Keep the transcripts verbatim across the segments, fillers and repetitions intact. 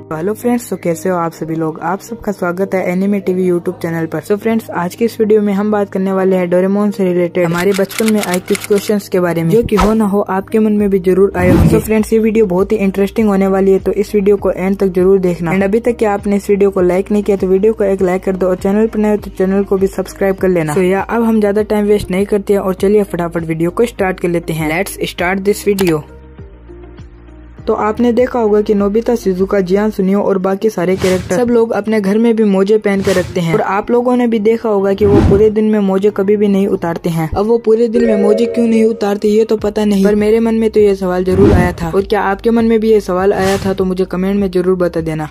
Hello friends, तो कैसे हो आप सभी लोग। आप सबका स्वागत है एनिमे टीवी यूट्यूब चैनल पर। सो फ्रेंड्स, आज की इस वीडियो में हम बात करने वाले हैं डोरेमोन से रिलेटेड हमारे बचपन में आए कुछ क्वेश्चंस के बारे में, जो कि हो ना हो आपके मन में भी जरूर आए होंगे। सो फ्रेंड्स, ये वीडियो बहुत ही इंटरेस्टिंग होने वाली है, तो इस वीडियो को एंड तक जरूर देखना। एंड अभी तक कि आपने इस वीडियो को लाइक नहीं किया तो वीडियो को एक लाइक कर दो, और चैनल पर नए हो तो चैनल को भी सब्सक्राइब कर लेना। तो या अब हम ज्यादा टाइम वेस्ट नहीं करते हैं और चलिए फटाफट वीडियो को स्टार्ट कर लेते हैं। Let's start this video. तो आपने देखा होगा कि नोबिता, शिजुका, जियान, सुनियो और बाकी सारे कैरेक्टर सब लोग अपने घर में भी मोजे पहन कर रखते हैं। और आप लोगों ने भी देखा होगा कि वो पूरे दिन में मोजे कभी भी नहीं उतारते हैं। अब वो पूरे दिन में मोजे क्यों नहीं उतारते ये तो पता नहीं, पर मेरे मन में तो ये सवाल जरूर आया था। और क्या आपके मन में भी ये सवाल आया था तो मुझे कमेंट में जरूर बता देना।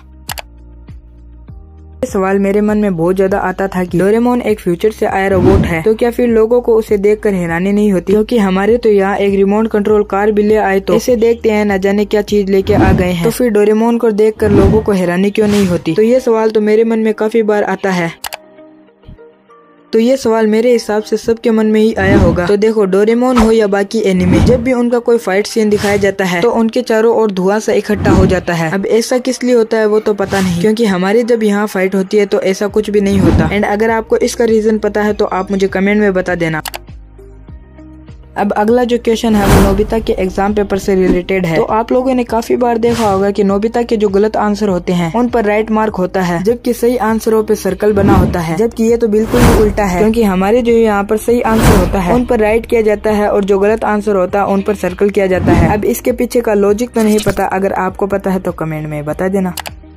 ये सवाल मेरे मन में बहुत ज्यादा आता था कि डोरेमोन एक फ्यूचर से आया रोबोट है, तो क्या फिर लोगों को उसे देखकर हैरानी नहीं होती, क्योंकि हमारे तो यहाँ एक रिमोट कंट्रोल कार भी ले आए, तो इसे देखते हैं न जाने क्या चीज लेके आ गए हैं, तो फिर डोरेमोन को देखकर लोगों को हैरानी क्यों नहीं होती। तो ये सवाल तो मेरे मन में काफी बार आता है। तो ये सवाल मेरे हिसाब से सबके मन में ही आया होगा। तो देखो, डोरेमोन हो या बाकी एनिमे, जब भी उनका कोई फाइट सीन दिखाया जाता है तो उनके चारों ओर धुआं सा इकट्ठा हो जाता है। अब ऐसा किस लिए होता है वो तो पता नहीं, क्योंकि हमारी जब यहाँ फाइट होती है तो ऐसा कुछ भी नहीं होता। एंड अगर आपको इसका रीजन पता है तो आप मुझे कमेंट में बता देना। अब अगला जो क्वेश्चन है वो नोबिता के एग्जाम पेपर से रिलेटेड है। तो आप लोगों ने काफी बार देखा होगा कि नोबिता के जो गलत आंसर होते हैं उन पर राइट मार्क होता है, जबकि सही आंसरों पे सर्कल बना होता है। जबकि ये तो बिल्कुल ही उल्टा है, क्योंकि हमारे जो यहाँ पर सही आंसर होता है उन पर राइट किया जाता है और जो गलत आंसर होता है उन पर सर्कल किया जाता है। अब इसके पीछे का लॉजिक तो नहीं पता, अगर आपको पता है तो कमेंट में बता देना।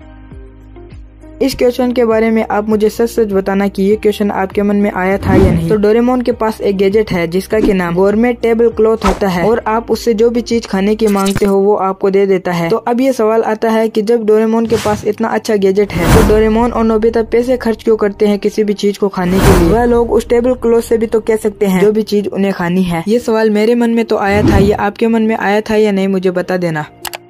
इस क्वेश्चन के बारे में आप मुझे सच सच बताना कि ये क्वेश्चन आपके मन में आया था या नहीं। तो डोरेमोन के पास एक गैजेट है जिसका कि नाम गोरमेट टेबल क्लॉथ होता है, और आप उससे जो भी चीज खाने की मांगते हो वो आपको दे देता है। तो अब ये सवाल आता है कि जब डोरेमोन के पास इतना अच्छा गैजेट है तो डोरेमोन और नोबिता पैसे खर्च क्यों करते हैं किसी भी चीज को खाने के लिए। वह लोग उस टेबल क्लॉथ से भी तो कह सकते हैं जो भी चीज उन्हें खानी है। ये सवाल मेरे मन में तो आया था, ये आपके मन में आया था या नहीं मुझे बता देना।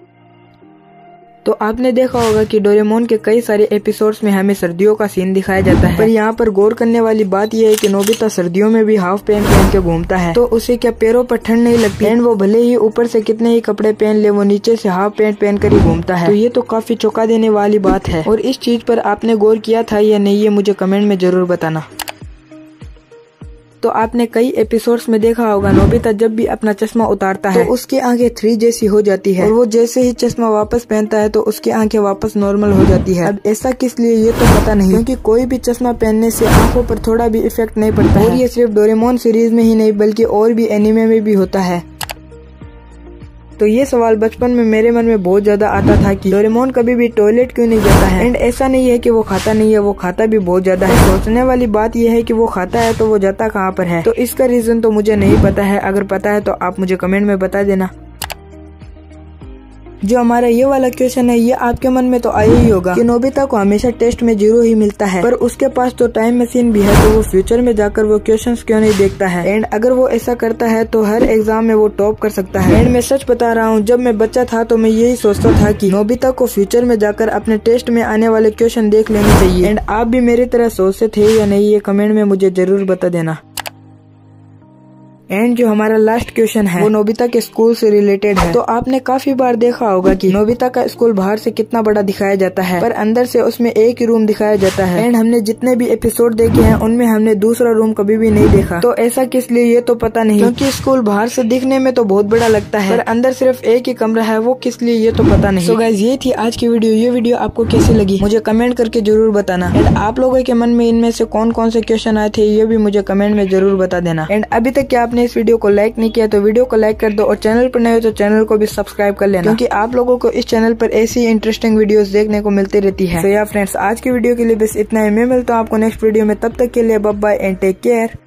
तो आपने देखा होगा कि डोरेमोन के कई सारे एपिसोड्स में हमें सर्दियों का सीन दिखाया जाता है, पर यहाँ पर गौर करने वाली बात यह है कि नोबिता सर्दियों में भी हाफ पैंट पहन के घूमता है, तो उसे क्या पैरों पर ठंड नहीं लगती। एंड वो भले ही ऊपर से कितने ही कपड़े पहन ले, वो नीचे से हाफ पैंट पहन कर ही घूमता है। तो ये तो काफी चौंका देने वाली बात है, और इस चीज पर आपने गौर किया था या नहीं ये मुझे कमेंट में जरूर बताना। तो आपने कई एपिसोड्स में देखा होगा नोबिता जब भी अपना चश्मा उतारता है तो उसकी आंखें थ्री जैसी हो जाती है, और वो जैसे ही चश्मा वापस पहनता है तो उसकी आंखें वापस नॉर्मल हो जाती है। अब ऐसा किस लिए ये तो पता नहीं, क्योंकि कोई भी चश्मा पहनने से आंखों पर थोड़ा भी इफेक्ट नहीं पड़ता, और ये सिर्फ डोरेमोन सीरीज में ही नहीं बल्कि और भी एनिमे में भी होता है। तो ये सवाल बचपन में मेरे मन में बहुत ज्यादा आता था कि डोरेमोन कभी भी टॉयलेट क्यों नहीं जाता है। एंड ऐसा नहीं है कि वो खाता नहीं है, वो खाता भी बहुत ज्यादा है। सोचने वाली बात यह है कि वो खाता है तो वो जाता कहाँ पर है। तो इसका रीजन तो मुझे नहीं पता है, अगर पता है तो आप मुझे कमेंट में बता देना। जो हमारा ये वाला क्वेश्चन है ये आपके मन में तो आया ही होगा कि नोबिता को हमेशा टेस्ट में जीरो ही मिलता है, पर उसके पास तो टाइम मशीन भी है, तो वो फ्यूचर में जाकर वो क्वेश्चंस क्यों नहीं देखता है। एंड अगर वो ऐसा करता है तो हर एग्जाम में वो टॉप कर सकता है। एंड मैं सच बता रहा हूँ, जब मैं बच्चा था तो मैं यही सोचता था कि नोबिता को फ्यूचर में जाकर अपने टेस्ट में आने वाले क्वेश्चन देख लेने चाहिए। एंड आप भी मेरी तरह सोचते थे या नहीं ये कमेंट में मुझे जरूर बता देना। एंड जो हमारा लास्ट क्वेश्चन है वो नोबिता के स्कूल से रिलेटेड है। तो आपने काफी बार देखा होगा कि नोबिता का स्कूल बाहर से कितना बड़ा दिखाया जाता है, पर अंदर से उसमें एक ही रूम दिखाया जाता है। एंड हमने जितने भी एपिसोड देखे हैं उनमें हमने दूसरा रूम कभी भी नहीं देखा। तो ऐसा किस लिए ये तो पता नहीं, क्योंकि स्कूल बाहर से दिखने में तो बहुत बड़ा लगता है, पर अंदर सिर्फ एक ही कमरा है, वो किस लिए ये तो पता नहीं। सो गाइस, ये थी आज की वीडियो। ये वीडियो आपको कैसी लगी मुझे कमेंट करके जरूर बताना। एंड आप लोगों के मन में इनमें से कौन कौन से क्वेश्चन आए थे ये भी मुझे कमेंट में जरूर बता देना। एंड अभी तक क्या आपने इस वीडियो को लाइक नहीं किया तो वीडियो को लाइक कर दो, और चैनल पर नए हो तो चैनल को भी सब्सक्राइब कर लेना, क्योंकि आप लोगों को इस चैनल पर ऐसी इंटरेस्टिंग वीडियोस देखने को मिलती रहती है। तो या फ्रेंड्स, आज की वीडियो के लिए बस इतना ही। मैं मिलता हूँ आपको नेक्स्ट वीडियो में, तब तक के लिए bye bye and take care.